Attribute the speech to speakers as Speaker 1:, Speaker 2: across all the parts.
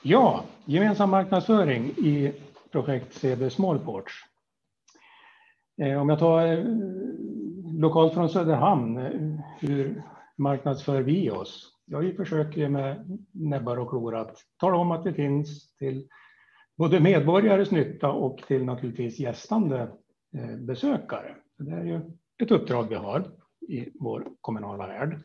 Speaker 1: Ja, gemensam marknadsföring i projekt CBSmallPorts. Om jag tar lokalt från Söderhamn, hur marknadsför vi oss? Ja, vi försöker med näbbar och klor att tala om att vi finns till både medborgares nytta och till naturligtvis gästande besökare. Det är ju ett uppdrag vi har i vår kommunala värld.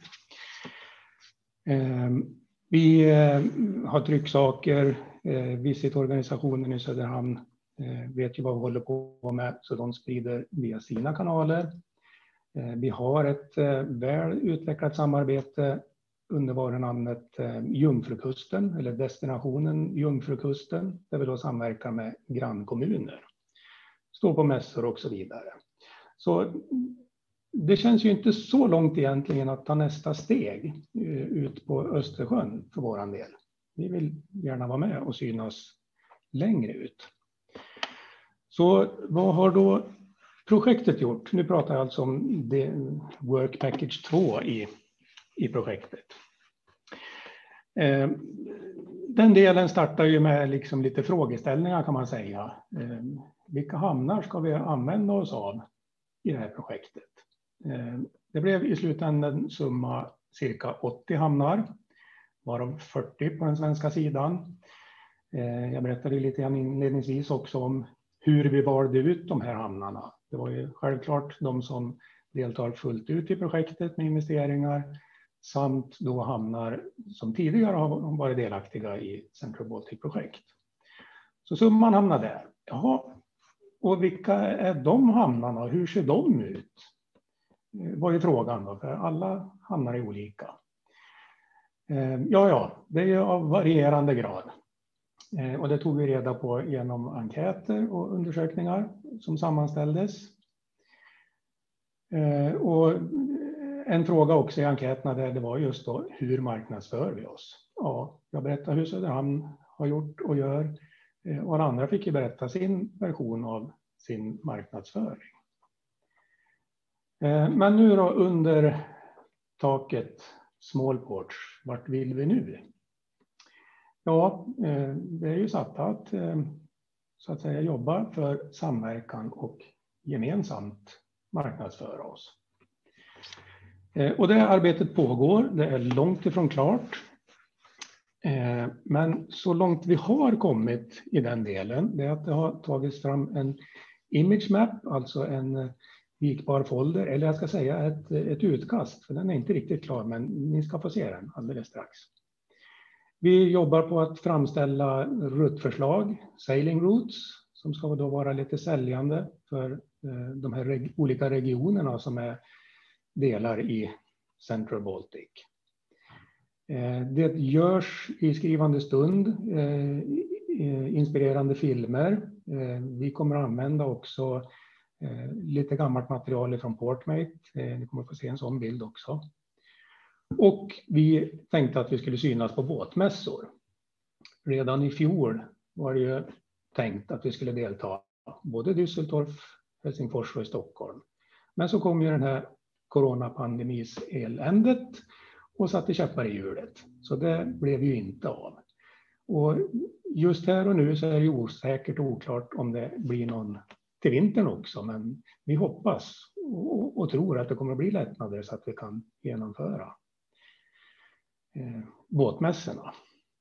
Speaker 1: Vi har trycksaker, visitorganisationen i Söderhamn vet ju vad vi håller på med, så de sprider via sina kanaler. Vi har ett väl utvecklat samarbete under varunamnet Jungfrukusten, eller destinationen Jungfrukusten, där vi då samverkar med grannkommuner. Står på mässor och så vidare. Så det känns ju inte så långt egentligen att ta nästa steg ut på Östersjön för våran del. Vi vill gärna vara med och synas längre ut. Så vad har då projektet gjort? Nu pratar jag alltså om Work Package 2 i projektet. Den delen startar ju med liksom lite frågeställningar kan man säga. Vilka hamnar ska vi använda oss av i det här projektet? Det blev i slutändan summa cirka 80 hamnar, varav 40 på den svenska sidan. Jag berättade lite grann inledningsvis också om hur vi valde ut de här hamnarna. Det var ju självklart de som deltar fullt ut i projektet med investeringar samt då hamnar som tidigare har varit delaktiga i Central Baltic-projekt. Så summan hamnar där. Jaha, och vilka är de hamnarna? Hur ser de ut? Var ju frågan då, för alla hamnar är olika. Ja, det är av varierande grad. Och det tog vi reda på genom enkäter och undersökningar som sammanställdes. Och en fråga också i enkäterna det var just då, hur marknadsför vi oss? Ja, jag berättar hur Söderhamn har gjort och gör. Och alla andra fick ju berätta sin version av sin marknadsföring. Men nu då under taket Smallports, vart vill vi nu? Ja, det är ju satt att så att säga jobba för samverkan och gemensamt marknadsföra oss. Och det arbetet pågår, det är långt ifrån klart. Men så långt vi har kommit i den delen, det är att det har tagits fram en image map, alltså en vikbar folder, eller jag ska säga ett utkast, för den är inte riktigt klar, men ni ska få se den alldeles strax. Vi jobbar på att framställa ruttförslag, sailing routes, som ska då vara lite säljande för de här olika regionerna som är delar i Central Baltic. Det görs i skrivande stund inspirerande filmer. Vi kommer att använda också lite gammalt material från Portmate. Ni kommer att få se en sån bild också. Och vi tänkte att vi skulle synas på båtmässor. Redan i fjol var det ju tänkt att vi skulle delta både i Düsseldorf, Helsingfors och i Stockholm. Men så kom ju den här coronapandemis eländet och satte käppar i hjulet. Så det blev ju inte av. Och just här och nu så är det osäkert och oklart om det blir någon till vintern också. Men vi hoppas och tror att det kommer att bli lättnader så att vi kan genomföra båtmässorna.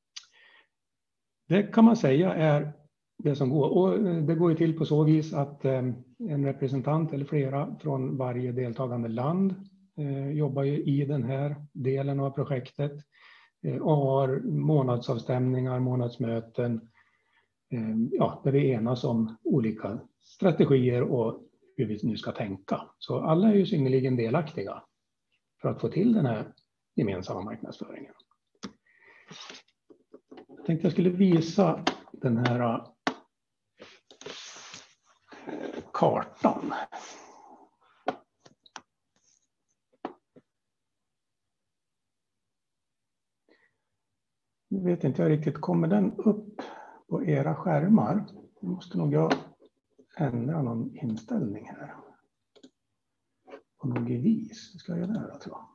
Speaker 1: Det kan man säga är det som går. Och det går ju till på så vis att en representant eller flera från varje deltagande land jobbar ju i den här delen av projektet och har månadsavstämningar, månadsmöten, där vi enas om olika strategier och hur vi nu ska tänka. Så alla är ju synnerligen delaktiga för att få till den här gemensamma marknadsföringen. Jag tänkte jag skulle visa den här kartan. Nu vet inte jag riktigt, kommer den upp på era skärmar? Nu måste nog jag ändra någon inställning här. På något vis. Ska jag göra det här, tror jag.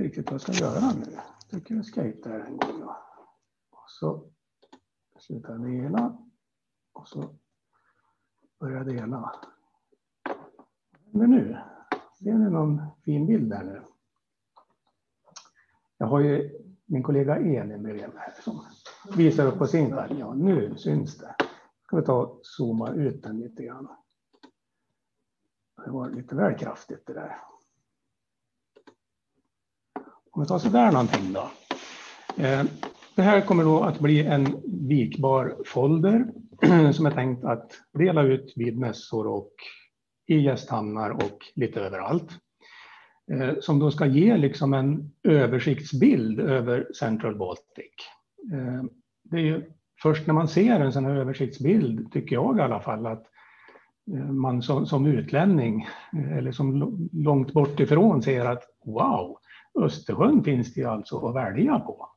Speaker 1: riktigt vad jag ska göra nu. Jag tycker jag skejtar en gång då. Och så slutar jag dela. Och så börjar jag dela. Men nu, det är någon fin bild där nu. Jag har ju min kollega Elin bredvid mig här som visar upp på sin skärm. Ja, nu syns det. Ska vi ta och zooma ut den lite grann. Det var lite väl kraftigt det där. Om vi tar så där någonting då. Det här kommer då att bli en vikbar folder som är tänkt att dela ut vid mässor och i gästhamnar och lite överallt. Som då ska ge liksom en översiktsbild över Central Baltic. Det är ju först när man ser en sån här översiktsbild, tycker jag i alla fall, att man som utlänning eller som långt bort ifrån ser att wow, Östersjön finns det alltså att välja på.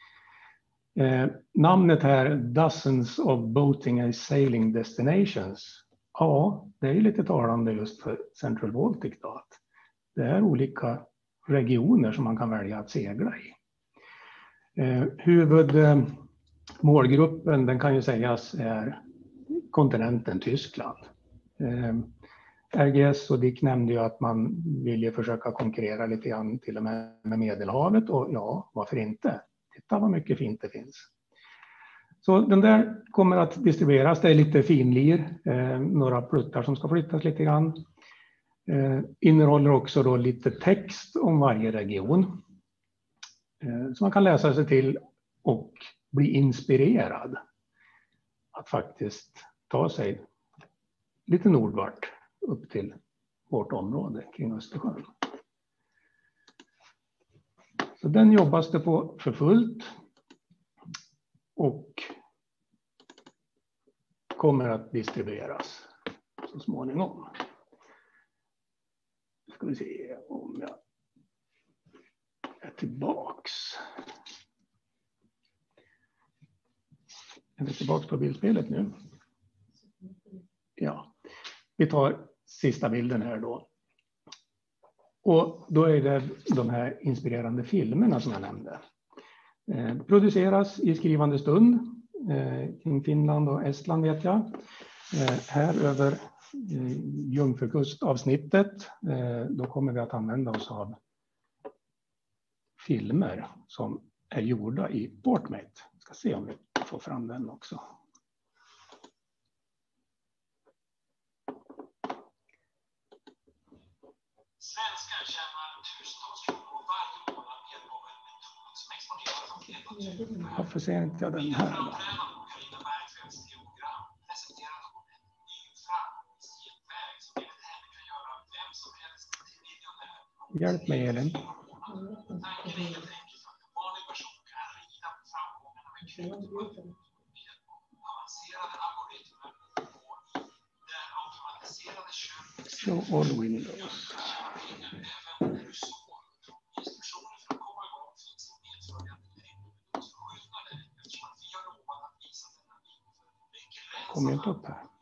Speaker 1: Namnet här, Dozens of Boating and Sailing Destinations. Ja, det är ju lite talande just för Central Baltic då, att det är olika regioner som man kan välja att segla i. Huvudmålgruppen, den kan ju sägas är kontinenten Tyskland. RGS och Dick nämnde ju att man vill ju försöka konkurrera lite grann till och med Medelhavet, och ja, varför inte? Titta vad mycket fint det finns. Så den där kommer att distribueras, det är lite finlir, några pluttar som ska flyttas lite grann. Innehåller också då lite text om varje region. Så man kan läsa sig till och bli inspirerad att faktiskt ta sig lite nordvart upp till vårt område kring Östersjön. Så den jobbas det på för fullt och kommer att distribueras så småningom. Ska vi se om jag är tillbaks. Är vi tillbaks på bildspelet nu? Ja, vi tar sista bilden här då. Och då är det de här inspirerande filmerna som jag nämnde. Produceras i skrivande stund kring Finland och Estland vet jag. Här över Jungfrukustavsnittet, då kommer vi att använda oss av filmer som är gjorda i Portmate. Jag ska se om vi får fram den också.
Speaker 2: Svenskar tjänar tusentals kronor varje månad med hjälp av en metod som exporteras av hela.
Speaker 1: Varför ser inte jag den här då? Hjälp mig Elin. Show all windows. Kommer inte upp här.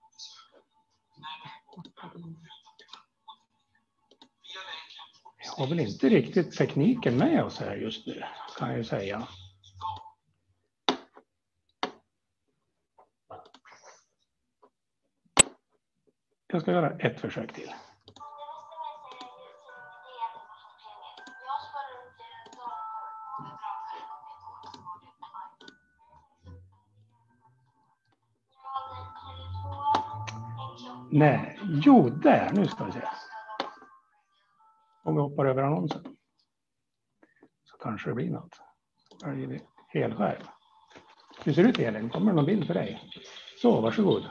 Speaker 1: Vi har väl inte riktigt tekniken med oss här just nu, kan jag ju säga. Jag ska göra ett försök till. Nej, jo där, nu ska vi se. Om vi hoppar över annonsen så kanske det blir något. Så väljer vi helskärm. Hur ser det ut Elin? Kommer det någon bild för dig? Så, varsågod.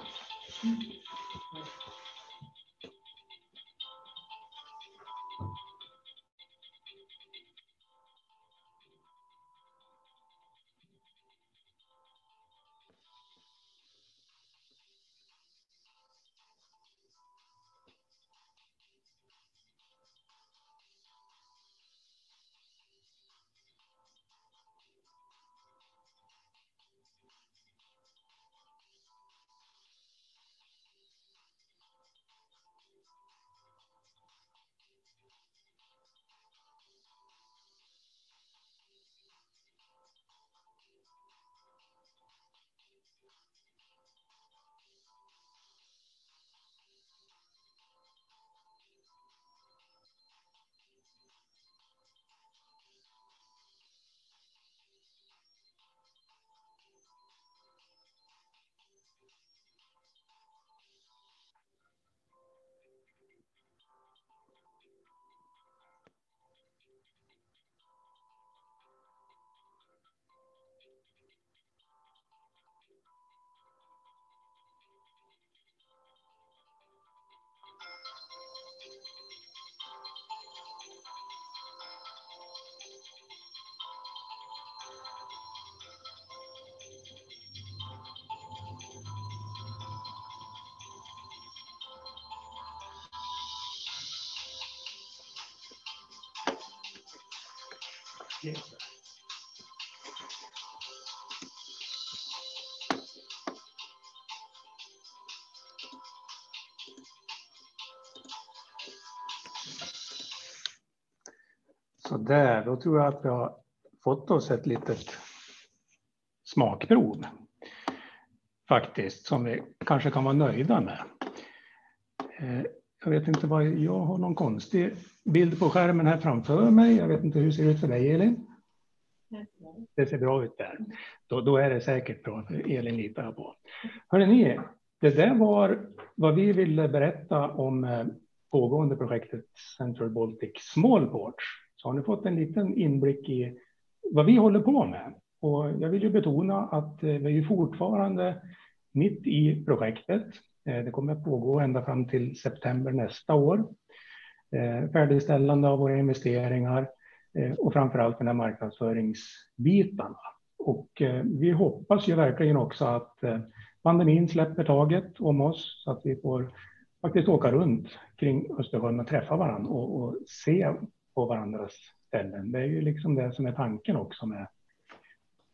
Speaker 1: Så där, då tror jag att vi har fått oss ett litet smakprov faktiskt, som vi kanske kan vara nöjda med. Jag vet inte vad, jag har någon konstig bild på skärmen här framför mig. Jag vet inte hur det ser ut för dig, Elin. Det ser bra ut där. Då är det säkert bra, för Elin litar jag på. Hörrni, det där var vad vi ville berätta om pågående projektet Central Baltic SmallPorts. Så har ni fått en liten inblick i vad vi håller på med. Och jag vill ju betona att vi är ju fortfarande mitt i projektet. Det kommer att pågå ända fram till september nästa år. Färdigställande av våra investeringar och framförallt den här marknadsföringsbitarna. Och vi hoppas ju verkligen också att pandemin släpper taget om oss så att vi får faktiskt åka runt kring Östersjön och träffa varandra och se på varandras ställen. Det är ju liksom det som är tanken också med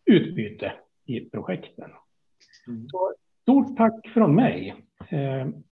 Speaker 1: utbyte i projekten. Så stort tack från mig.